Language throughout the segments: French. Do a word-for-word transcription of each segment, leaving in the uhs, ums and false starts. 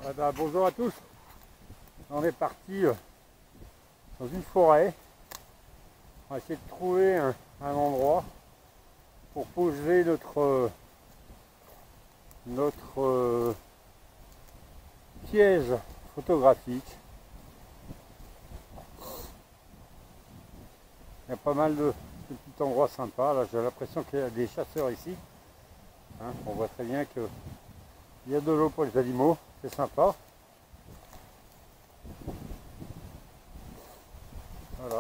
Ah bah, bonjour à tous. On est parti euh, dans une forêt. On va essayer de trouver un, un endroit pour poser notre euh, notre euh, piège photographique. Il y a pas mal de, de petits endroits sympas. Là, j'ai l'impression qu'il y a des chasseurs ici. Hein, on voit très bien qu'il y a de l'eau pour les animaux. C'est sympa. Voilà.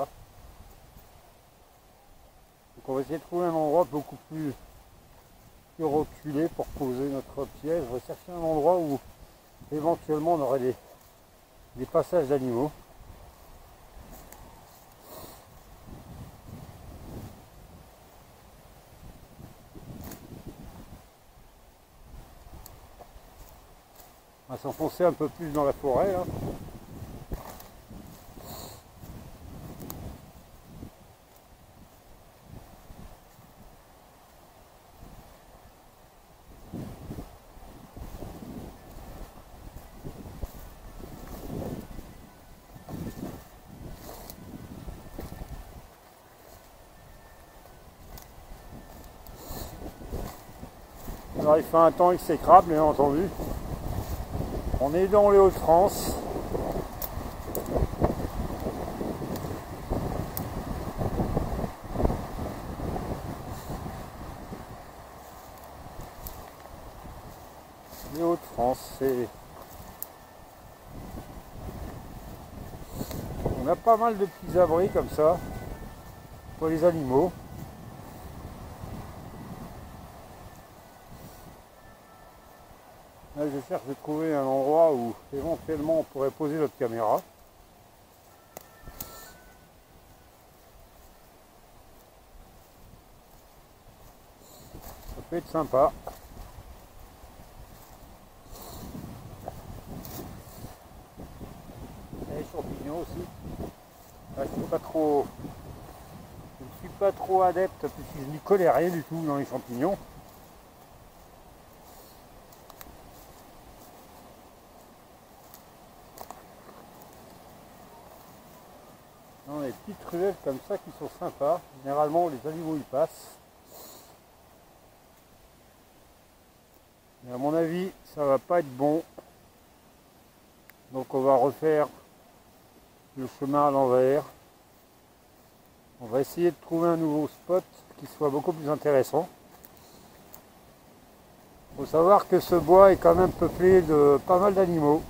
Donc on va essayer de trouver un endroit beaucoup plus, plus reculé pour poser notre piège. On va chercher un endroit où éventuellement on aurait des, des passages d'animaux. On va s'enfoncer un peu plus dans la forêt là. Alors il fait un temps exécrable, bien entendu. On est dans les Hauts-de-France. Les Hauts-de-France, c'est... On a pas mal de petits abris comme ça pour les animaux. Là, je cherche de trouver un endroit où éventuellement on pourrait poser notre caméra. Ça peut être sympa. Il y a les champignons aussi. Là, je suis pas trop, je ne suis pas trop adepte puisque je n'y connais rien du tout dans les champignons. On a des petites ruelles comme ça qui sont sympas. Généralement, les animaux y passent. Mais à mon avis, ça va pas être bon. Donc on va refaire le chemin à l'envers. On va essayer de trouver un nouveau spot qui soit beaucoup plus intéressant. Il faut savoir que ce bois est quand même peuplé de pas mal d'animaux.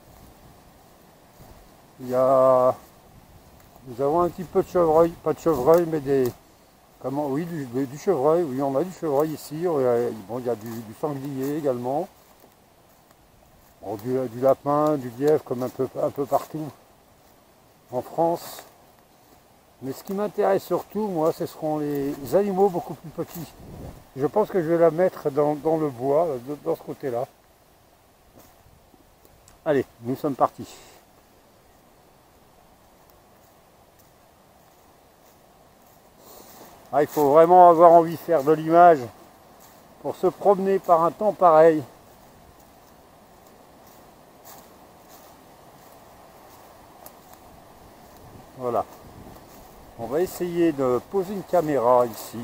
Il y a... Nous avons un petit peu de chevreuil, pas de chevreuil, mais des... Comment, oui, du, du chevreuil, oui, on a du chevreuil ici. Il y a, bon, il y a du, du sanglier également. Bon, du, du lapin, du lièvre, comme un peu, un peu partout en France. Mais ce qui m'intéresse surtout, moi, ce seront les animaux beaucoup plus petits. Je pense que je vais la mettre dans, dans le bois, dans ce côté-là. Allez, nous sommes partis. Ah, il faut vraiment avoir envie de faire de l'image pour se promener par un temps pareil. Voilà. On va essayer de poser une caméra ici.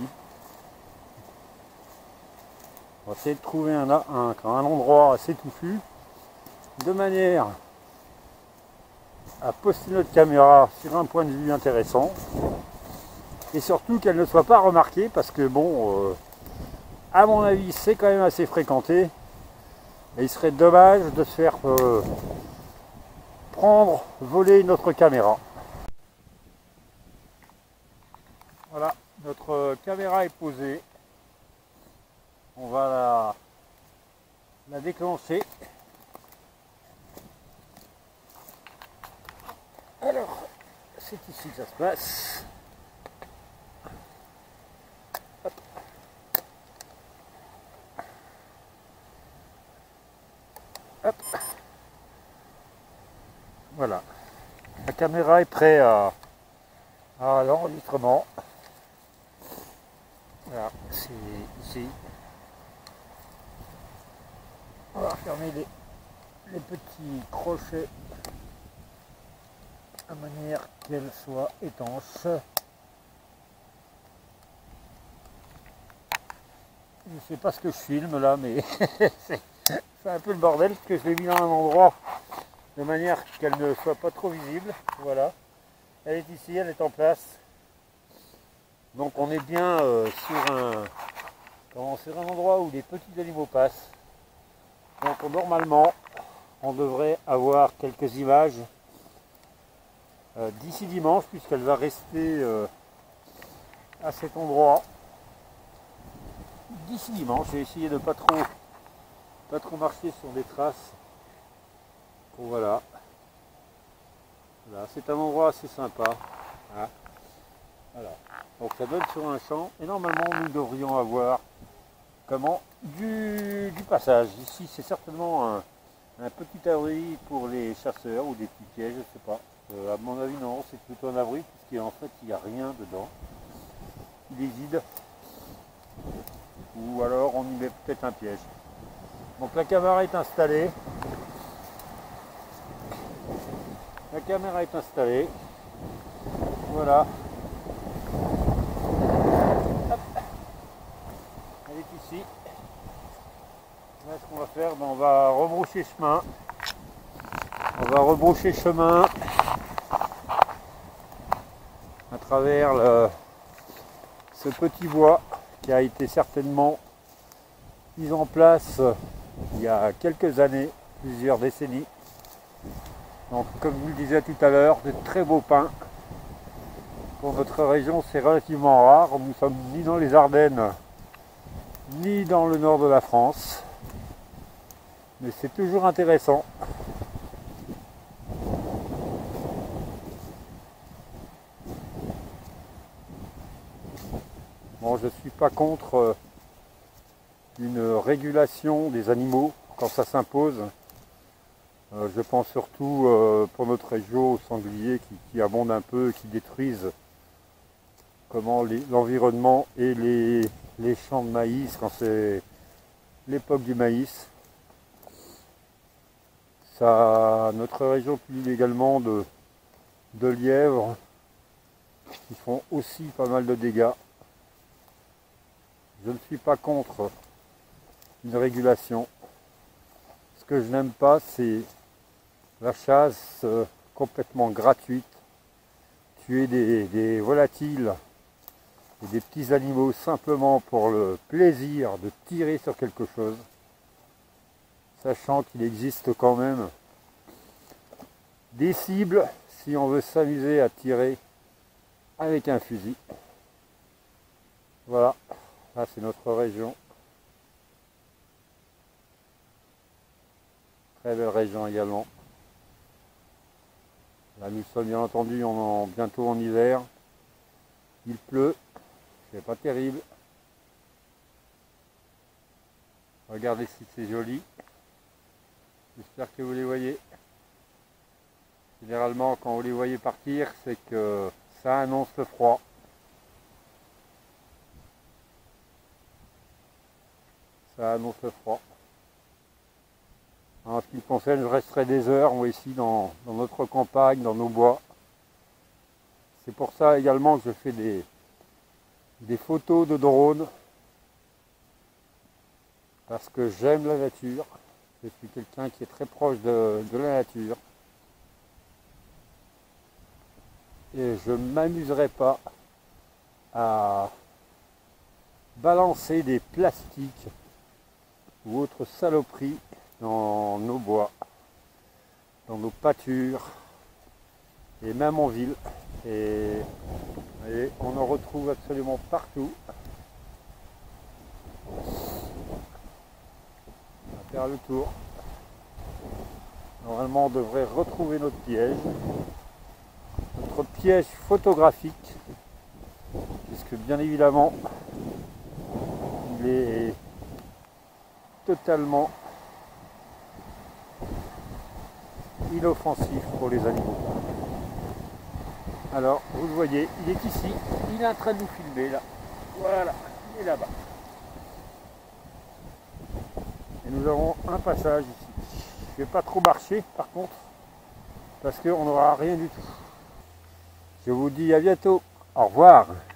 On va essayer de trouver un, un, un endroit assez touffu, de manière à poster notre caméra sur un point de vue intéressant. Et surtout qu'elle ne soit pas remarquée parce que bon, euh, à mon avis, c'est quand même assez fréquenté. Et il serait dommage de se faire euh, prendre, voler notre caméra. Voilà, notre caméra est posée. On va la, la déclencher. Alors, c'est ici que ça se passe. Hop. Hop. Voilà. La caméra est prête à, à l'enregistrement. Voilà, c'est ici. On va fermer les, les petits crochets à manière qu'elles soient étanches. Je ne sais pas ce que je filme là, mais c'est un peu le bordel parce que je l'ai mis dans un endroit de manière qu'elle ne soit pas trop visible. Voilà, elle est ici, elle est en place. Donc on est bien euh, sur, un, comment, sur un endroit où les petits animaux passent. Donc normalement, on devrait avoir quelques images euh, d'ici dimanche, puisqu'elle va rester euh, à cet endroit. D'ici dimanche, j'ai essayé de pas trop, pas trop marcher sur des traces. Bon, voilà. Voilà, c'est un endroit assez sympa. Hein. Voilà. Donc ça donne sur un champ et normalement nous devrions avoir comment du, du passage. Ici c'est certainement un, un petit abri pour les chasseurs ou des petits pièges, je ne sais pas. Euh, à mon avis non, c'est plutôt un abri puisqu'en fait il n'y a rien dedans. Il est vide. Ou alors on y met peut-être un piège. Donc la caméra est installée. La caméra est installée. Voilà. Hop. Elle est ici. Là, ce qu'on va faire, ben, on va rebrousser chemin. On va rebrousser chemin à travers le, ce petit bois qui a été certainement mis en place il y a quelques années, plusieurs décennies. Donc, comme je vous le disais tout à l'heure, de très beaux pins. Pour notre région, c'est relativement rare. Nous ne sommes ni dans les Ardennes, ni dans le nord de la France. Mais c'est toujours intéressant. Bon, je ne suis pas contre une régulation des animaux quand ça s'impose. Euh, je pense surtout euh, pour notre région aux sangliers qui, qui abondent un peu, qui détruisent comment l'environnement et les, les champs de maïs quand c'est l'époque du maïs. Ça, notre région publie également de, de lièvres qui font aussi pas mal de dégâts. Je ne suis pas contre une régulation. Ce que je n'aime pas, c'est la chasse euh, complètement gratuite, tuer des, des volatiles et des petits animaux simplement pour le plaisir de tirer sur quelque chose, sachant qu'il existe quand même des cibles si on veut s'amuser à tirer avec un fusil. Voilà, là c'est notre région. Très belle région également. Là nous sommes bien entendu en, bientôt en hiver. Il pleut, c'est pas terrible. Regardez si c'est joli. J'espère que vous les voyez. Généralement quand vous les voyez partir, c'est que ça annonce le froid. Ça annonce le froid. En ce qui me concerne, je resterai des heures, moi ici dans, dans notre campagne, dans nos bois. C'est pour ça également que je fais des, des photos de drone. Parce que j'aime la nature. Je suis quelqu'un qui est très proche de, de la nature. Et je ne m'amuserai pas à balancer des plastiques ou autres saloperies dans nos bois, dans nos pâtures et même en ville. Et, et on en retrouve absolument partout. On va faire le tour. Normalement on devrait retrouver notre piège. Notre piège photographique. Puisque bien évidemment il est totalement inoffensif pour les animaux. Alors, vous le voyez, il est ici, il est en train de nous filmer là. Voilà, il est là-bas. Et nous avons un passage ici. Je ne vais pas trop marcher par contre, parce qu'on n'aura rien du tout. Je vous dis à bientôt. Au revoir.